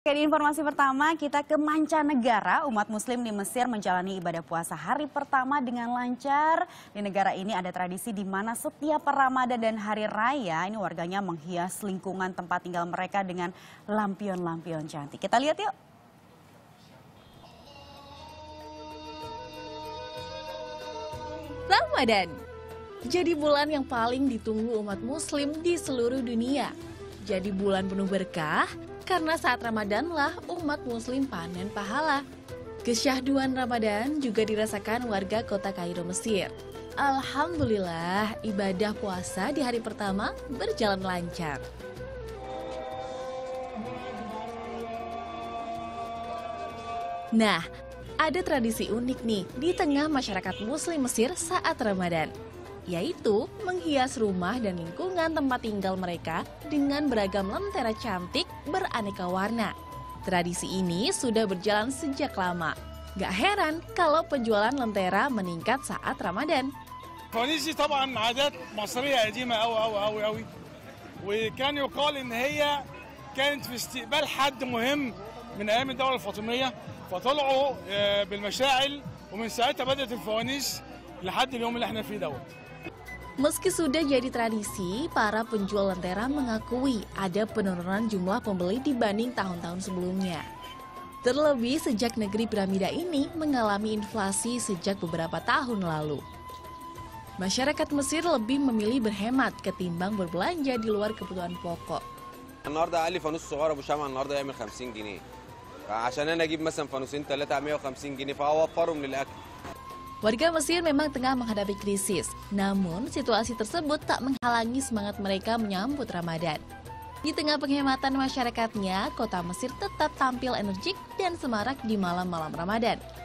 Oke, di informasi pertama kita ke mancanegara. Umat muslim di Mesir menjalani ibadah puasa hari pertama dengan lancar. Di negara ini ada tradisi di mana setiap Ramadan dan hari raya ini warganya menghias lingkungan tempat tinggal mereka dengan lampion-lampion cantik. Kita lihat yuk. Ramadan jadi bulan yang paling ditunggu umat muslim di seluruh dunia. Jadi bulan penuh berkah karena saat Ramadanlah umat muslim panen pahala. Kesyahduan Ramadan juga dirasakan warga kota Kairo, Mesir. Alhamdulillah, ibadah puasa di hari pertama berjalan lancar. Nah, ada tradisi unik nih di tengah masyarakat muslim Mesir saat Ramadan, yaitu menghias rumah dan lingkungan tempat tinggal mereka dengan beragam lentera cantik beraneka warna. Tradisi ini sudah berjalan sejak lama. Gak heran kalau penjualan lentera meningkat saat Ramadan. الفوانيس دي طبعا عادات مصرية قديمة أوي أوي أوي أوي، وكان يقال إن هي كانت في استقبال حد مهم من أيام الدولة الفاطمية، فطلعوا بالمشاعل ومن ساعتها بدأت الفوانيس لحد اليوم اللي احنا فيه دوت. Meski sudah jadi tradisi, para penjual lentera mengakui ada penurunan jumlah pembeli dibanding tahun-tahun sebelumnya. Terlebih sejak negeri piramida ini mengalami inflasi sejak beberapa tahun lalu. Masyarakat Mesir lebih memilih berhemat ketimbang berbelanja di luar kebutuhan pokok. النهارده اقل فانوس صغير ابو شمعة النهارده يعمل 50 جنيه. فعشان انا اجيب مثلا فانوسين 3 150 جنيه فاوفرهم للاكل. Warga Mesir memang tengah menghadapi krisis, namun situasi tersebut tak menghalangi semangat mereka menyambut Ramadan. Di tengah penghematan masyarakatnya, kota Mesir tetap tampil energik dan semarak di malam-malam Ramadan.